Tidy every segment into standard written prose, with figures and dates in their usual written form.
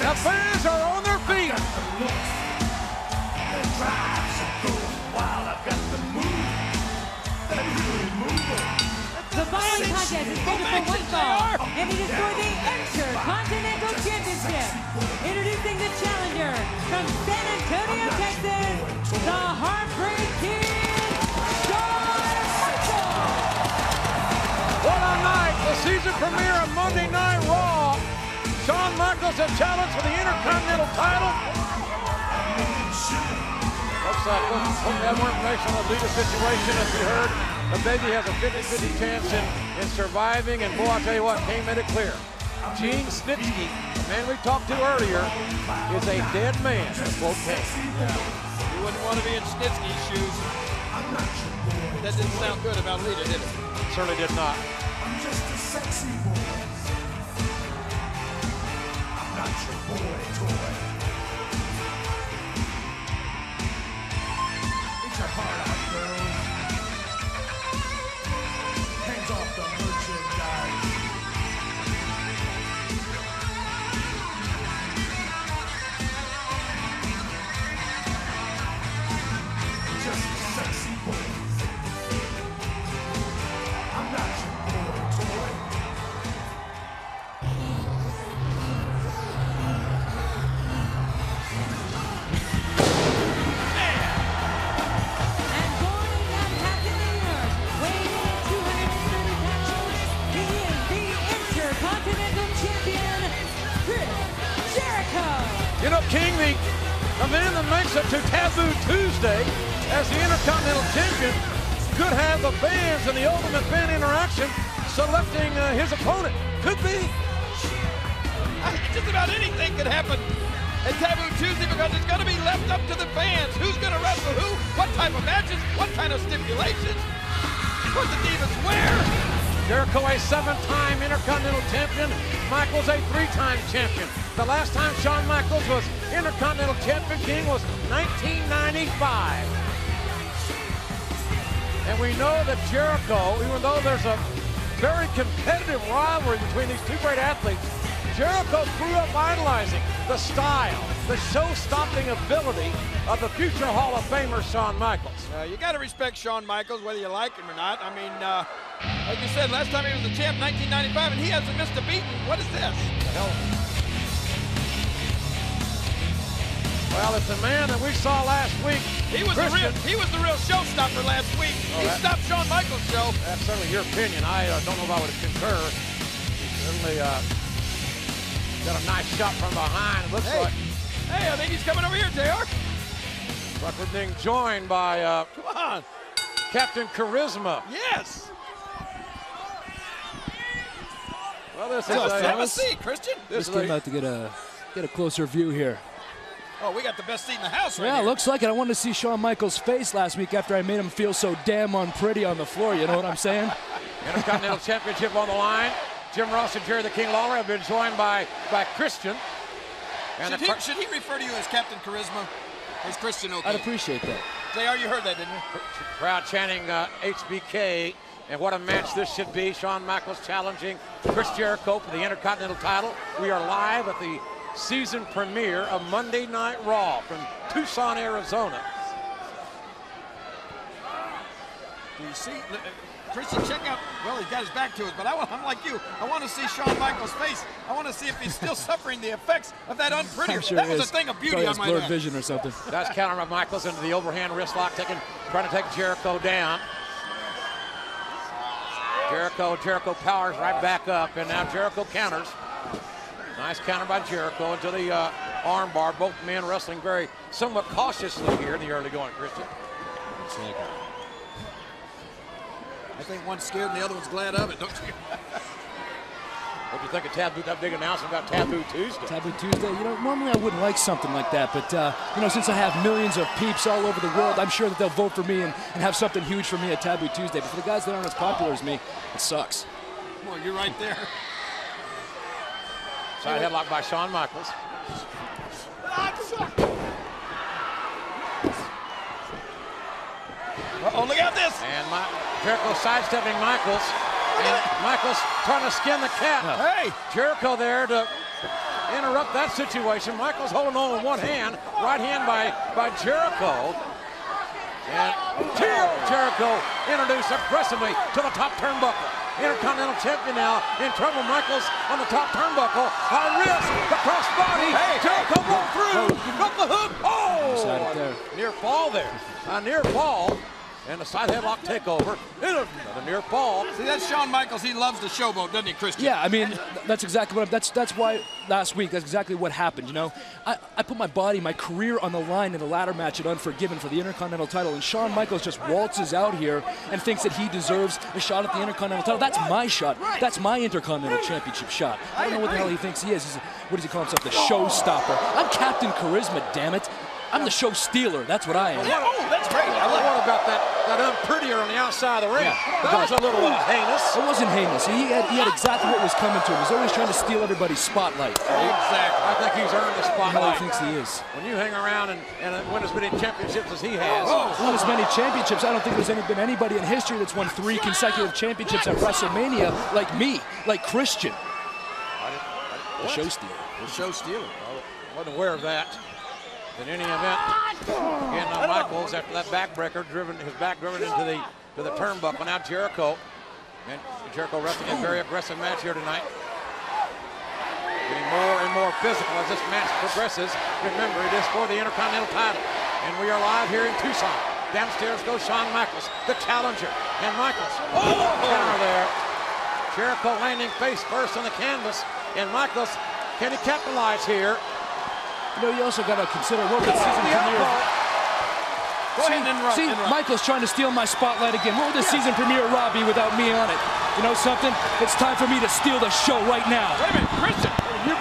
The fans are on their feet. The following contest is scheduled for one fall, and it is for the Intercontinental Championship. Introducing the challenger from San Antonio, Texas, the Heartbreak Kid, Shawn Michaels. What a night! The season premiere of Monday Night Raw. Shawn Michaels has challenged for the Intercontinental title. Looks like we'll have more information on the leader situation. As we heard, the baby has a 50-50 chance in surviving, and boy, I'll tell you what, King made it clear. Gene Snitsky, the man we talked to earlier, is a dead man, quote King. Yeah. You wouldn't want to be in Snitsky's shoes. That didn't sound good about Lita, did it? Certainly did not. I'm just a sexy boy. I'm not your boy toy. It's your heart out, girl. Hands off the merchandise. Just a sexy boy. I'm not your boy toy. And born in Manhattan, New York, weighing in at 230 pounds, he is the Intercontinental Champion, Chris Jericho. You know, King, the man that makes it to Taboo Tuesday as the Intercontinental Champion could have the fans and the ultimate fan interaction selecting his opponent. Could be. Just about anything could happen at Taboo Tuesday because it's going to be left up to the fans. Who's going to wrestle who? What type of matches? What kind of stipulations? What the Divas wear? Jericho, a 7-time Intercontinental Champion. Michaels, a 3-time champion. The last time Shawn Michaels was Intercontinental Champion, King, was 1995. And we know that Jericho, even though there's a very competitive rivalry between these two great athletes, Jericho grew up idolizing the style, the show-stopping ability of the future Hall of Famer Shawn Michaels. You got to respect Shawn Michaels, whether you like him or not. I mean, like you said, last time he was the champ, 1995, and he hasn't missed a beat. What is this? Well, it's a man that we saw last week. He was the real showstopper last week. He stopped Shawn Michaels' show. That's certainly your opinion. I don't know if I would concur. Certainly got a nice shot from behind. Looks like. Hey, I think he's coming over here, JR. But we're being joined by Come on. Captain Charisma. Yes. Well, this is Have a seat, Christian. Just came out to get a closer view here. Oh, we got the best seat in the house right Yeah, here. looks like it. I wanted to see Shawn Michaels' face last week after I made him feel so damn unpretty on the floor. You know what I'm saying? Intercontinental Championship on the line. Jim Ross and Jerry the King Lawler have been joined by Christian. And should he refer to you as Captain Charisma? Or is Christian okay? I'd appreciate that. JR, you heard that, didn't you? Crowd chanting HBK. And what a match this should be. Shawn Michaels challenging Chris Jericho for the Intercontinental title. We are live at the season premiere of Monday Night Raw from Tucson, Arizona. Do you see? Christian, check out. Well, he's got his back to us, but I'm like you. I want to see Shawn Michaels' face. I want to see if he's still suffering the effects of that unpretty. Sure that was a thing of beauty on my blurred neck. vision or something. That's counter Michaels into the overhand wrist lock, trying to take Jericho down. Jericho powers right back up, and now Jericho counters. Nice counter by Jericho into the arm bar. Both men wrestling somewhat cautiously here in the early going, Christian. I think one's scared and the other one's glad of it, don't you? What do you think of Taboo, that big announcement about Taboo Tuesday? Taboo Tuesday, you know, normally I wouldn't like something like that, but, you know, since I have millions of peeps all over the world, I'm sure that they'll vote for me and have something huge for me at Taboo Tuesday. But for the guys that aren't as popular as me, it sucks. Well, you're right there. Side headlock by Shawn Michaels. Uh-oh, look at this. And Jericho sidestepping Michaels. And Michaels trying to skin the cat. Hey! Jericho there to interrupt that situation. Michaels holding on with one hand, right hand by Jericho. And Jericho introduced aggressively to the top turnbuckle. Intercontinental champion now in trouble. Michaels on the top turnbuckle. High wrist, the crossbody. Jericho rolled through. Got the hook. Oh! Near fall there. A near fall. And a side headlock takeover. Another near fall. See, that's Shawn Michaels. He loves the showboat, doesn't he, Christian? Yeah, I mean, that's exactly what. That's why last week. That's exactly what happened. You know, I put my body, my career on the line in a ladder match at Unforgiven for the Intercontinental title, and Shawn Michaels just waltzes out here and thinks that he deserves a shot at the Intercontinental title. That's my shot. That's my Intercontinental Championship shot. I don't know what the hell he thinks he is. What does he call himself? The showstopper. I'm Captain Charisma, damn it. I'm the show stealer. That's what I am. Oh, that's great. What about that unprettier on the outside of the ring? Yeah. That was a little heinous. It wasn't heinous. He had exactly what was coming to him. He's always trying to steal everybody's spotlight. Exactly. I think he's earned the spotlight. He thinks he is. When you hang around and win as many championships as he has. Won as many championships. I don't think there's been anybody in history that's won 3 consecutive championships at WrestleMania like me, like Christian. The show stealer. The show stealer. I wasn't aware of that. In any event, again, Michaels, after that backbreaker, his back driven into the turnbuckle. Now Jericho. And Jericho wrestling a very aggressive match here tonight. Getting more and more physical as this match progresses. Remember, it is for the Intercontinental title. And we are live here in Tucson. Downstairs goes Shawn Michaels, the challenger. And Michaels, counter there. Jericho landing face first on the canvas. And Michaels, can he capitalize here? You know, you also got to consider what the season premiere. See, Michael's trying to steal my spotlight again. What would the season premiere Raw be without me on it? You know something? It's time for me to steal the show right now. Wait a minute, Christian.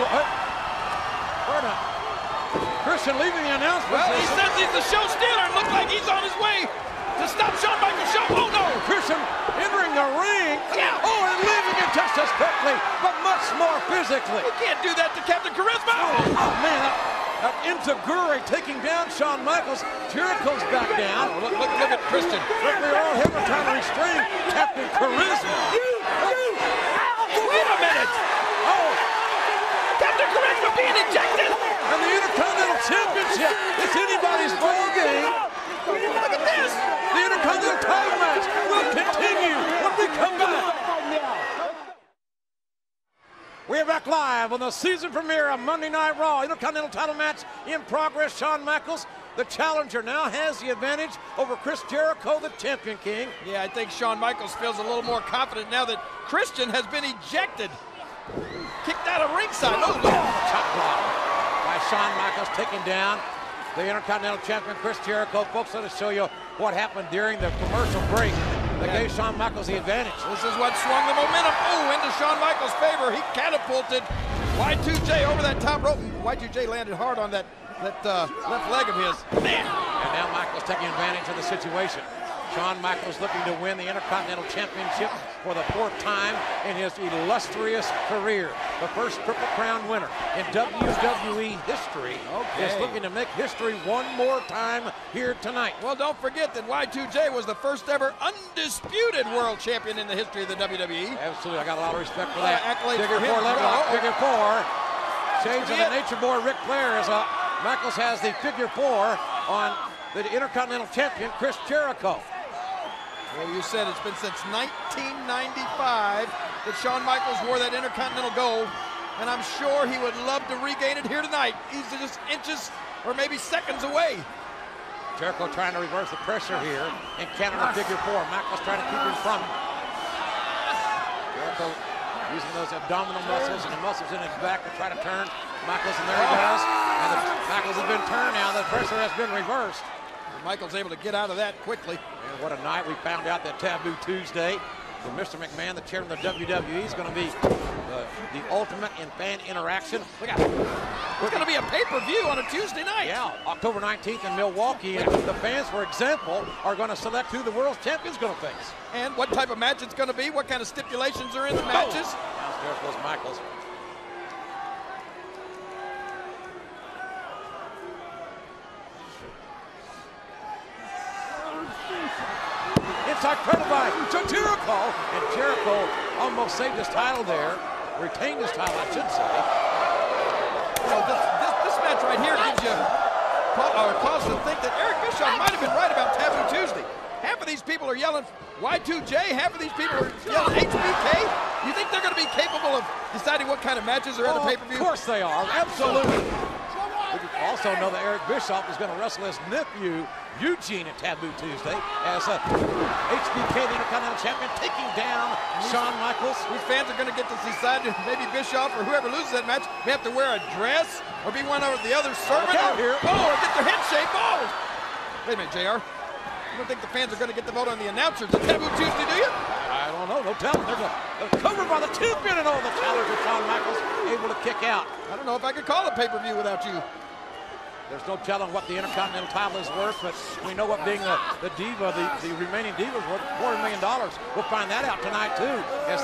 Christian leaving the announcement. Well, he says he's the show stealer and looks like he's on his way to stop Shawn Michaels' show. Oh, no. Christian entering the ring. Yeah. Oh, and leaving it just as quickly, but much more physically. You can't do that to Captain Charisma. Oh, man. That Inzaguri taking down Shawn Michaels. Jericho's back down. Oh, look at Christian. They're all him trying to restrain Captain Charisma. Wait a minute. Oh, Captain Charisma being ejected. and the Intercontinental Championship. It's anybody's ball game. Look at this. The Intercontinental title match will continue when we come back. We are back live on the season premiere of Monday Night Raw. Intercontinental title match in progress. Shawn Michaels, the challenger, now has the advantage over Chris Jericho, the Champion King. Yeah, I think Shawn Michaels feels a little more confident now that Christian has been ejected. Kicked out of ringside. Oh, Chop block by Shawn Michaels, taking down the Intercontinental Champion, Chris Jericho. Folks, let us show you what happened during the commercial break that gave Shawn Michaels the advantage. This is what swung the momentum. Oh, into Shawn Michaels' favor. He catapulted Y2J over that top rope. Y2J landed hard on that left leg of his. Man. And now Michaels taking advantage of the situation. Shawn Michaels looking to win the Intercontinental Championship for the 4th time in his illustrious career. The first Triple Crown winner in WWE history is looking to make history one more time here tonight. Well, don't forget that Y2J was the first ever undisputed world champion in the history of the WWE. Absolutely, I got a lot of respect for that. Accolades Figure for him. 4 level, figure 4. Shades of the it. Nature Boy Ric Flair as Michaels has the figure 4 on the Intercontinental Champion, Chris Jericho. Well, you said it's been since 1995 that Shawn Michaels wore that Intercontinental gold, and I'm sure he would love to regain it here tonight. He's just inches or maybe seconds away. Jericho trying to reverse the pressure here and counter the figure 4. Michaels trying to keep him from it. Jericho using those abdominal muscles and the muscles in his back to try to turn Michaels, and there he goes. And Michaels has been turned now. The pressure has been reversed. Michaels able to get out of that quickly. And what a night. We found out that Taboo Tuesday for Mr. McMahon, the chairman of the WWE, is going to be the ultimate in fan interaction. Look out. It's going to be a pay-per-view on a Tuesday night. Yeah, October 19th in Milwaukee. And the fans, for example, are going to select who the world champion's going to face. And what type of match it's going to be, what kind of stipulations are in the matches. Downstairs goes Michaels. Inside credit by Jericho, and Jericho almost saved his title there, retained his title, I should say. know, this match right here gives you cause to think that Eric Bischoff might have been right about Taboo Tuesday. Half of these people are yelling Y2J, half of these people are yelling HBK. You think they're going to be capable of deciding what kind of matches are at the pay-per-view? Of course they are, absolutely. We also know that Eric Bischoff is going to wrestle his nephew, Eugene, at Taboo Tuesday as HBK, the Intercontinental Champion, taking down Shawn Michaels. These fans are going to get to decide maybe Bischoff or whoever loses that match may have to wear a dress or be one of the other servant or get their head shaved bald. Wait a minute, JR. You don't think the fans are going to get the vote on the announcers at Taboo Tuesday, do you? I don't know, no telling. There's a cover by the champion and all the challenger, Shawn Michaels, able to kick out. I don't know if I could call a pay-per-view without you. There's no telling what the Intercontinental title is worth, but we know what being the diva, the remaining diva is worth, $4 million. We'll find that out tonight, too, as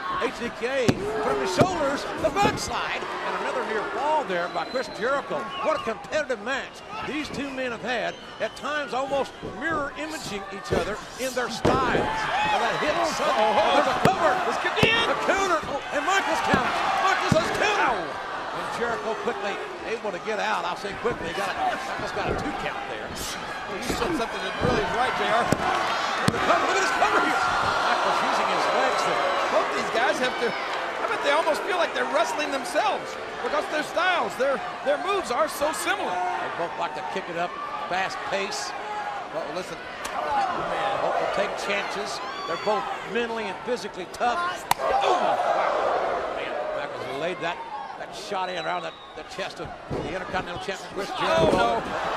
HBK put on his shoulders, the backslide, and another near fall there by Chris Jericho. What a competitive match these two men have had, at times almost mirror imaging each other in their styles. And that hit sudden. There's a cover. This could be it. A counter. And Michaels counters. Michaels has counter. And Jericho quickly able to get out. I'll say quickly. Michaels got a 2 count there. Well, you said something that really is right, JR. And the cover. Look at this cover here. Michaels using his legs there. Both these guys have to, I bet they almost feel like they're wrestling themselves because their styles, their moves are so similar. They both like to kick it up, fast pace. Well, listen. Both will take chances. They're both mentally and physically tough. Oh, wow. Man, Michaels laid that shot in around the chest of the Intercontinental Champion, Chris Jericho. Oh, no.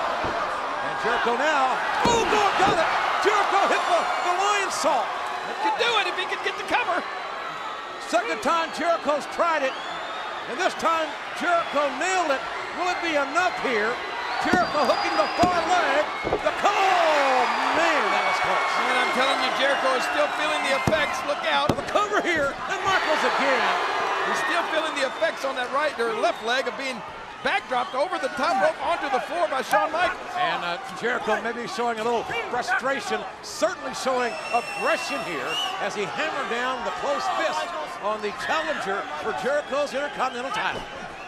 And Jericho now. Oh, God, got it. Jericho hit the lion salt. It could do it if he could get the cover. Second time Jericho's tried it. And this time Jericho nailed it. Will it be enough here? Jericho hooking the far leg. Oh, man, that was close. And I'm telling you, Jericho is still feeling the effects. Look out. The cover here. And Michaels again. He's still feeling the effects on that right or left leg of being backdropped over the top rope onto the floor by Shawn Michaels. And Jericho maybe showing a little frustration, certainly showing aggression here as he hammered down the close fist on the challenger for Jericho's Intercontinental title.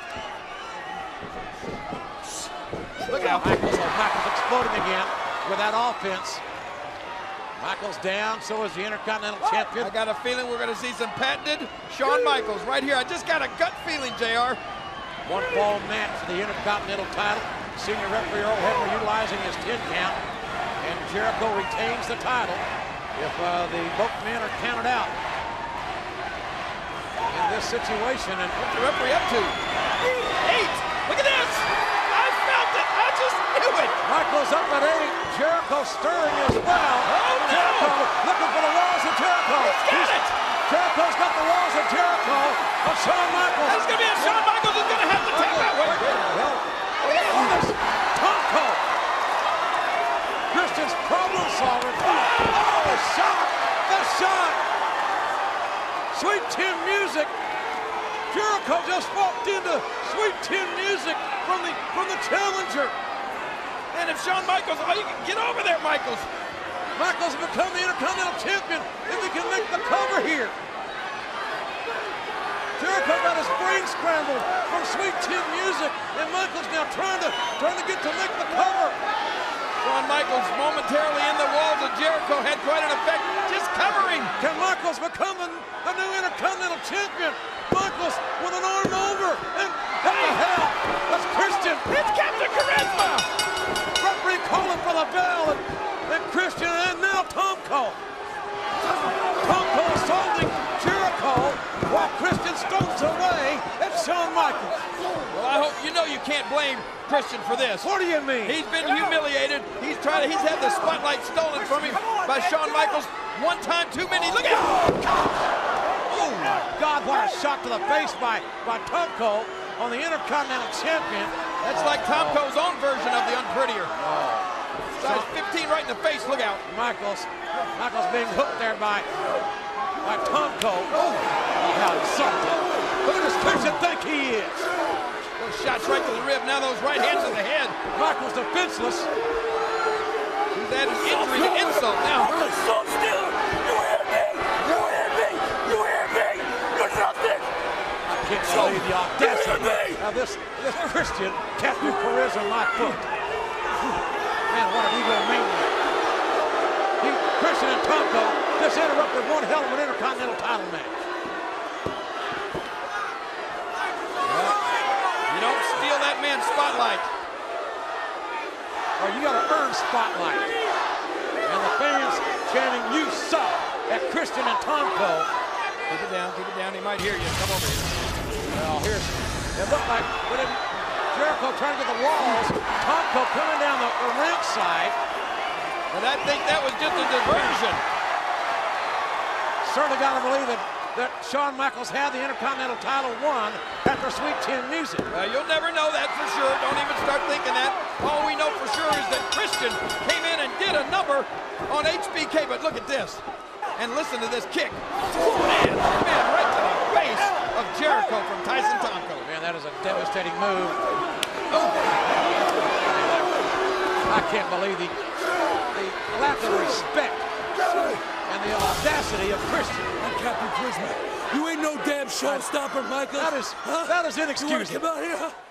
Look out, Michaels exploding again with that offense. Michaels down, so is the Intercontinental Champion. I got a feeling we're going to see some patented Shawn Michaels right here. I just got a gut feeling, JR. One fall match for the Intercontinental title. Senior referee Earl Hebner utilizing his 10 count. And Jericho retains the title if both men are counted out in this situation. And what's the referee up to? 8. Look at this. I felt it. I just knew it. Michaels up at 8. Jericho stirring as well. Oh, no. Jericho looking for the walls of Jericho. He's got it. Jericho's got the walls of Jericho. Of Shawn Michaels. That's going to be a Shawn Michaels who's going to have to take that one. Tomko. Christian's problem solver. Oh, the shot. The shot. Sweet Chin Music. Jericho just walked into Sweet Chin Music from the challenger. And if Shawn Michaels, you can get over there, Michaels. Michaels will become the Intercontinental Champion if he can make the cover here. Jericho got his brain scrambled from Sweet Chin Music, and Michaels now trying to get to make the cover. Shawn Michaels momentarily in the walls of Jericho had quite an effect, just covering. Can Michaels become the new Intercontinental Champion? Michaels with an arm over, and what the hell? That's Christian. It's Captain Charisma. Referee calling for the bell, and Christian, and now Tomko. Tomko assaulting Jericho while Christian stomps away at Shawn Michaels. Well, I hope you know you can't blame Christian for this. What do you mean? He's been humiliated. He's had the spotlight stolen from him by Shawn Michaels one time too many. Look out! Oh my God, what a shot to the face by Tomko on the Intercontinental Champion. That's like Tomko's own version of the Unprettier. Size 15 right in the face, look out. Michaels being hooked there by Tomko. Oh, how insulting. Who does Christian think he is? Those shots right to the rib, now those right hands to the head. Michaels defenseless. He's added injury to insult now. So still, you hear me? You hear me? You hear me? You're nothing. can't believe the audacity of this Christian Captain Charisma, my foot. Man, what an egomaniac. Christian and Tonko just interrupted one hell of an Intercontinental title match. You don't steal that man's spotlight. Well, you got to earn spotlight. And the fans chanting, "You suck," at Christian and Tonko. Keep it down, he might hear you. Come over here. Well, it looked like Jericho trying to get the walls. Tonko coming down the ramp side. And I think that was just a diversion. Certainly got to believe that Shawn Michaels had the Intercontinental title won after Sweet Chin Music. You'll never know that for sure. Don't even start thinking that. All we know for sure is that Christian came in and did a number on HBK, but look at this. And listen to this kick. Man, right to the face of Jericho from Tyson Tonko. Man, that is a devastating move. Oh. I can't believe the lack of respect and the audacity of Christian. Captain Charisma, you ain't no damn showstopper, Michaels. That is inexcusable. You want to come out here, huh?